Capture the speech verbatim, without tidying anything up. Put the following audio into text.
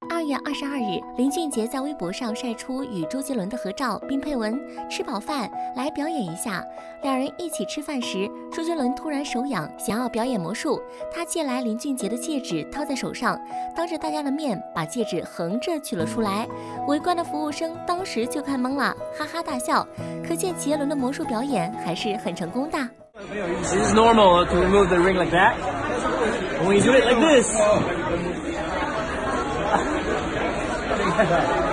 二月二十二日，林俊杰在微博上晒出与周杰伦的合照，并配文“吃饱饭来表演一下”。两人一起吃饭时，周杰伦突然手痒，想要表演魔术，他借来林俊杰的戒指套在手上，当着大家的面把戒指横着取了出来。围观的服务生当时就看懵了，哈哈大笑，可见杰伦的魔术表演还是很成功的。 This is normal to remove the ring like that. When you do it like this.